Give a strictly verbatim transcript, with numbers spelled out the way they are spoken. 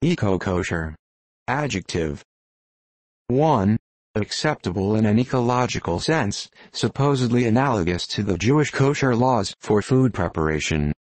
Eco-kosher. Adjective. one. Acceptable in an ecological sense, supposedly analogous to the Jewish kosher laws for food preparation.